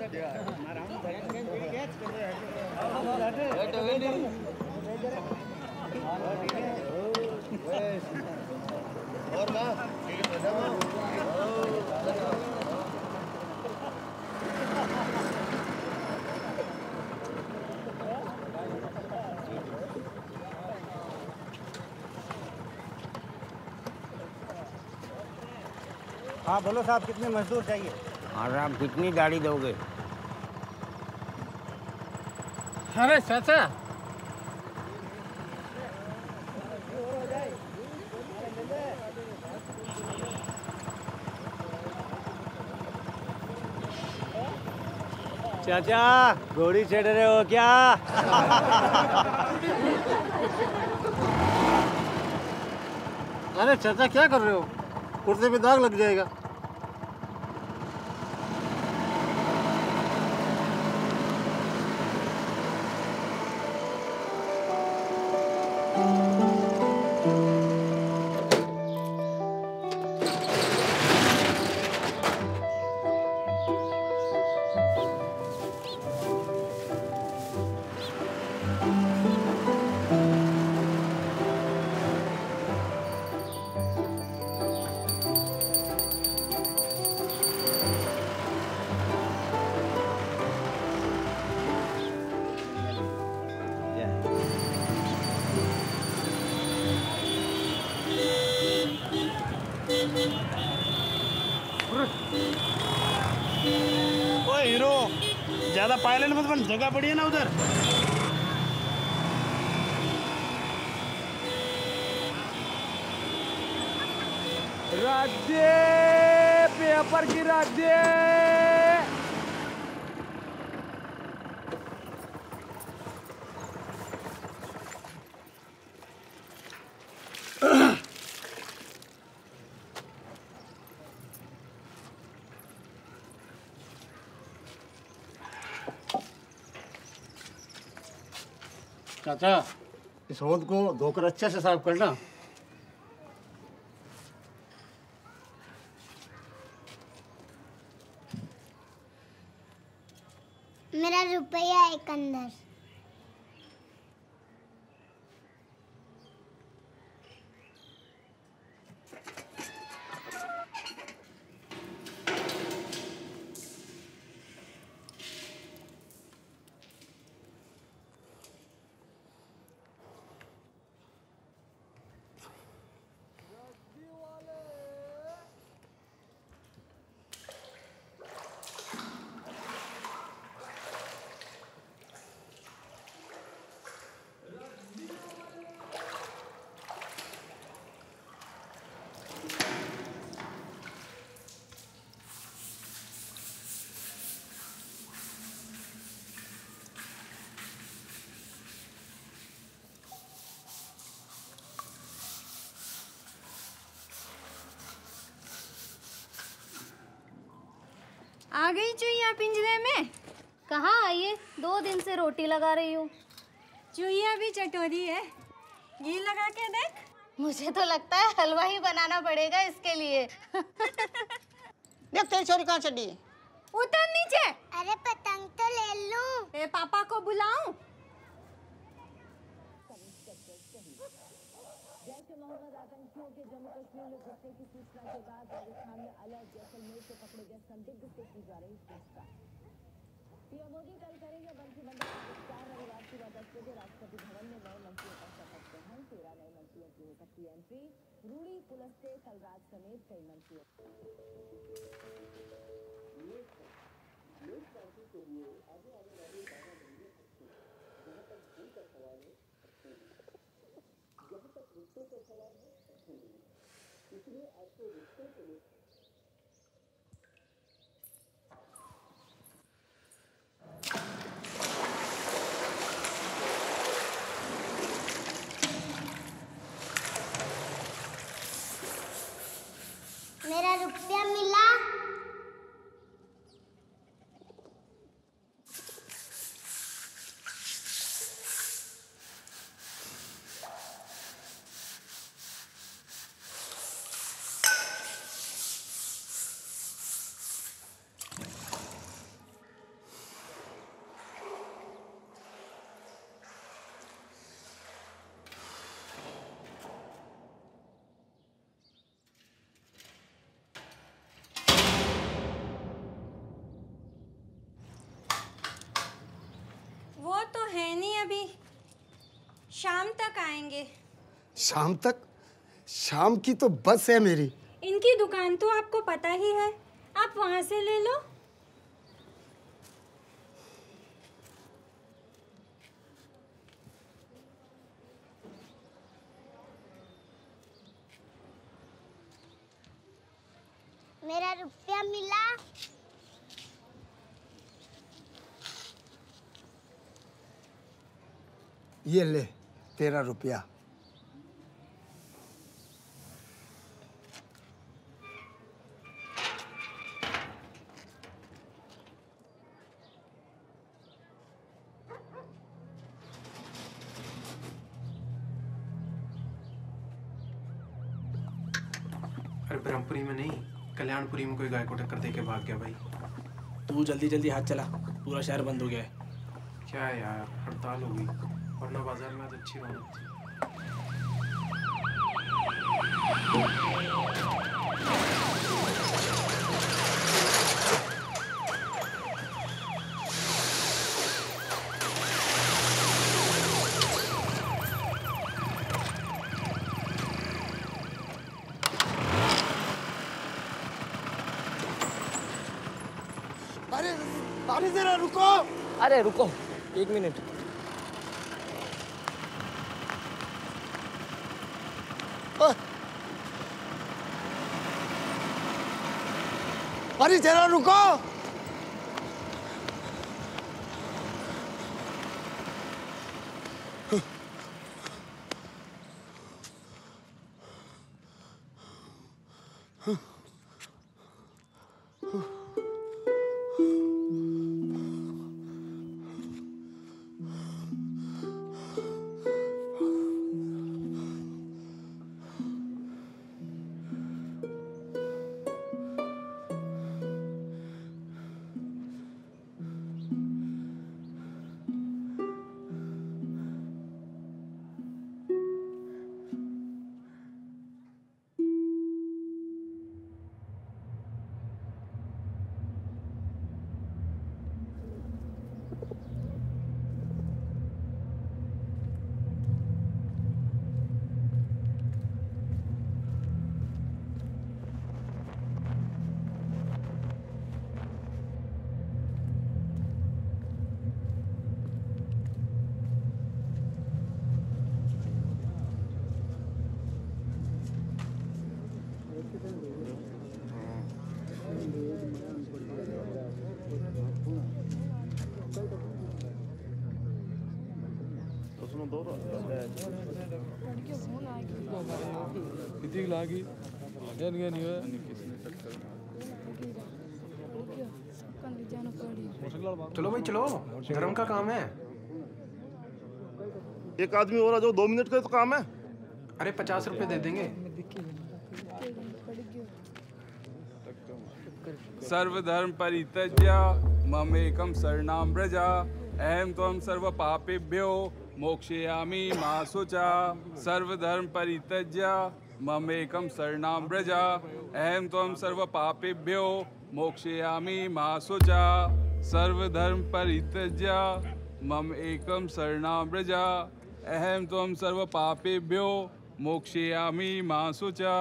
हाँ बोलो साहब, कितने मजदूर चाहिए? और आप कितनी गाड़ी दोगे? अरे चाचा, चाचा घोड़ी चढ़ रहे हो क्या? अरे चाचा क्या कर रहे हो? कुर्ते पे दाग लग जाएगा। ओ हीरो, ज्यादा पायलट मत बन, जगह पड़ी है ना उधर। राज्य पेपर की राज्य। चाचा, इस होद को धोकर अच्छे से साफ करना। मेरा रुपया एक अंदर। आ गई चुईया पिंजरे में? कहाँ आई है? 2 दिन से रोटी लगा रही हूँ। चुईया भी चटोरी है, घी लगा के देख। मुझे तो लगता है हलवा ही बनाना पड़ेगा इसके लिए। देख तेरी छोरी कहाँ चढ़ी है। उतर नीचे। अरे पतंग तो ले लूं। ए पापा को बुलाऊं? जैसे मोहम्मद आतंकियों के जम्मू कश्मीर में घुसने की सूचना के बाद राजस्थान में अलर्ट, जैसलमेर से पकड़े गए संदिग्ध से की जा रही पूछताछ। पीएम मोदी कल करेंगे मंत्रिमंडल का विस्तार। रविवार सुबह 10 बजे राष्ट्रपति भवन में नए मंत्रियों का शपथ ग्रहण। 13 नए मंत्रियों की हो सकती है एंट्री। रूड़ी पुलिस से कलराज समेत कई मंत्रियों। मेरा रुपया मिला। अभी शाम तक आएंगे। शाम तक? शाम की तो बस है मेरी। इनकी दुकान तो आपको पता ही है, आप वहां से ले लो। मेरा रुपया मिला। ये ले तेरा रुपया। अरे ब्रह्मपुरी में नहीं, कल्याणपुरी में कोई गाय को टक्कर दे के भाग गया भाई। तू जल्दी जल्दी हाथ चला, पूरा शहर बंद हो गया है। क्या यार, हड़ताल हो गई, वरना बाजार में आज अच्छी रौनक थी। अरे जरा रुको। अरे रुको 1 मिनट। अरे जरा रुको। किती लागी चलो भाई चलो, धर्म का काम है। एक आदमी और जो 2 मिनट का तो काम है। अरे 50 रुपए दे देंगे। सर्वधर्म परित्यज्य ममेकं शरणं व्रज अहं त्वं सर्व पापेभ्यो मोक्षयामि मा शुचा। सर्वधर्म परित्यज्य ममेकं शरणं व्रज अहं त्वं सर्व पापेभ्यो मोक्षयामि मा शुचा। सर्वधर्म परित्यज्य मम एकं शरणं व्रज अहं त्वं सर्व पापेभ्यो मोक्षयामि मा शुचा।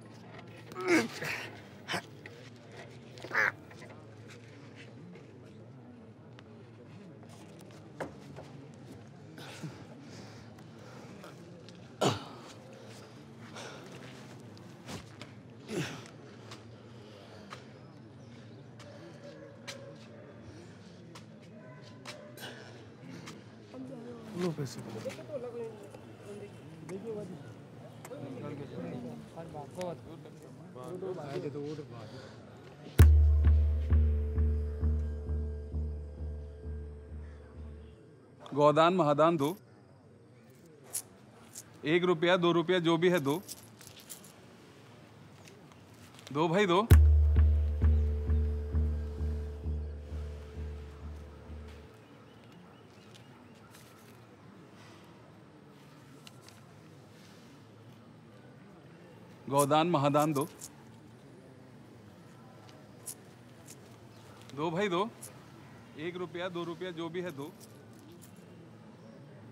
लो पैसे। गोदान महादान दो। 1 रुपया 2 रुपया जो भी है दो। दो भाई दो। गोदान महादान दो। दो भाई दो। 1 रुपया 2 रुपया जो भी है दो।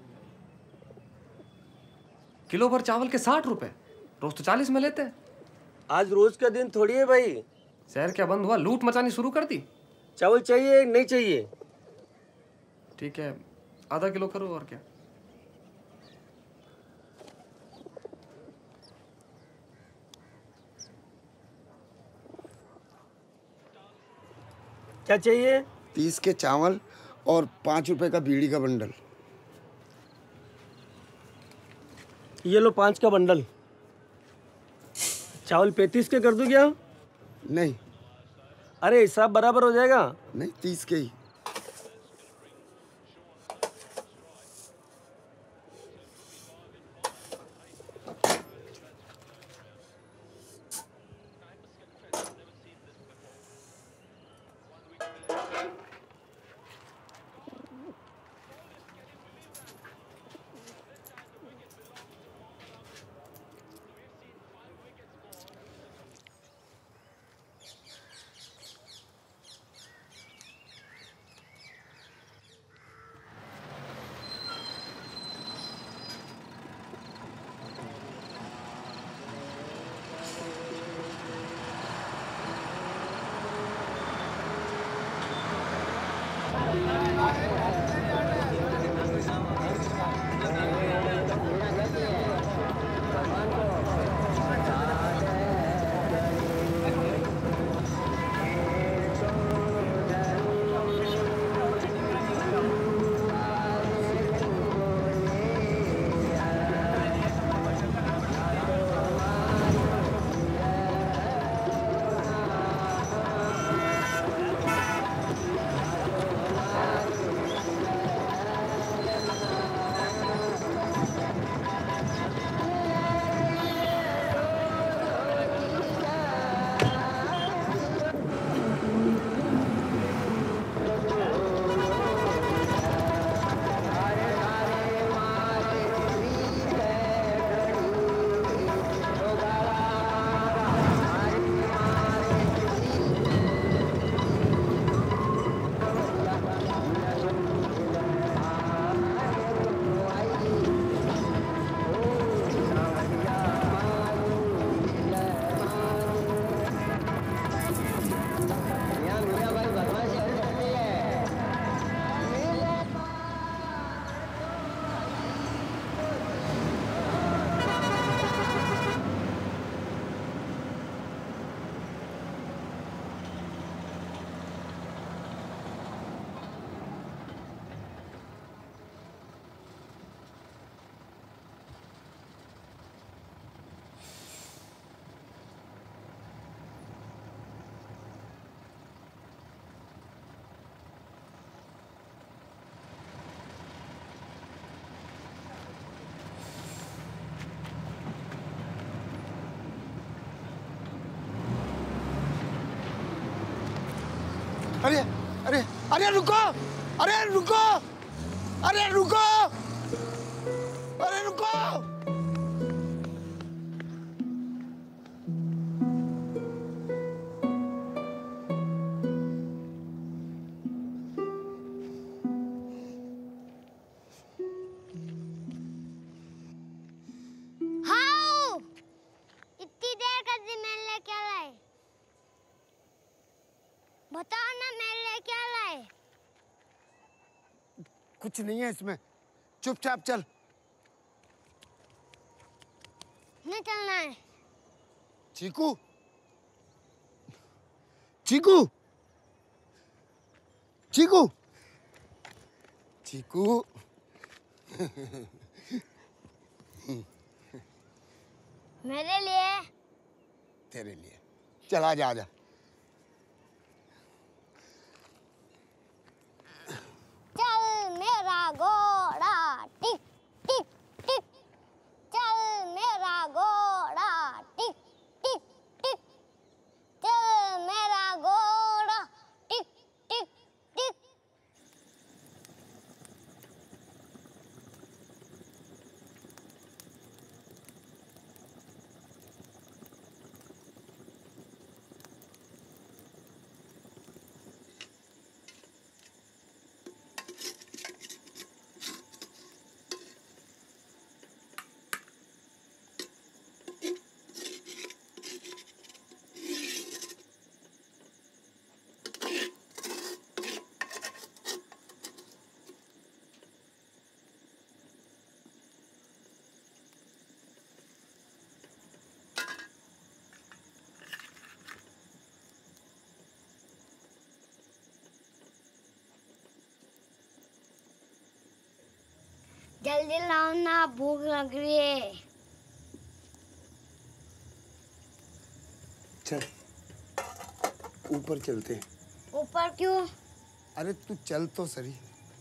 किलो भर चावल के 60 रुपए, रोज तो 40 में लेते हैं। आज रोज का दिन थोड़ी है भाई। शहर क्या बंद हुआ, लूट मचानी शुरू कर दी? चावल चाहिए नहीं चाहिए? ठीक है, आधा किलो करो और क्या। क्या चाहिए? 30 के चावल और 5 रुपए का बीड़ी का बंडल। ये लो 5 का बंडल। चावल 35 के कर दूं क्या? नहीं। अरे हिसाब बराबर हो जाएगा। नहीं, 30 के ही। अरे अरे अरे रुको, अरे रुको, अरे रुको, अरे रुको। हाँ, इतनी देर कर दी, मेरे लिए क्या लाए? बताओ ना, मेरे लिए क्या लाए? कुछ नहीं है इसमें, चुपचाप चल। नहीं चलना है। चीकू, चीकू, चीकू, चीकू। मेरे लिए? तेरे लिए। चल आजा आजा। चल मेरा घोड़ा टिक टिक टिक, चल मेरा घोड़ा टिक टिक टिक, चल मेरा घोड़ा टिक टिक टिक। जल्दी लाओ ना, भूख लग रही है। चल ऊपर चलते हैं। ऊपर क्यों? अरे तू चल तो सही।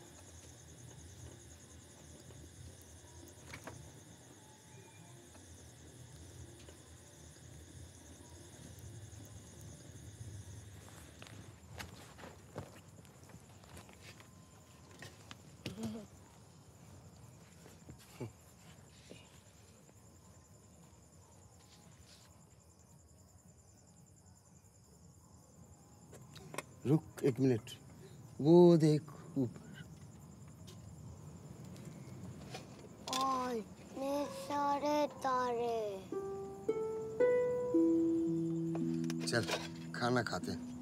रुक 1 मिनट, वो देख ऊपर। और इतने सारे तारे। चल खाना खाते हैं।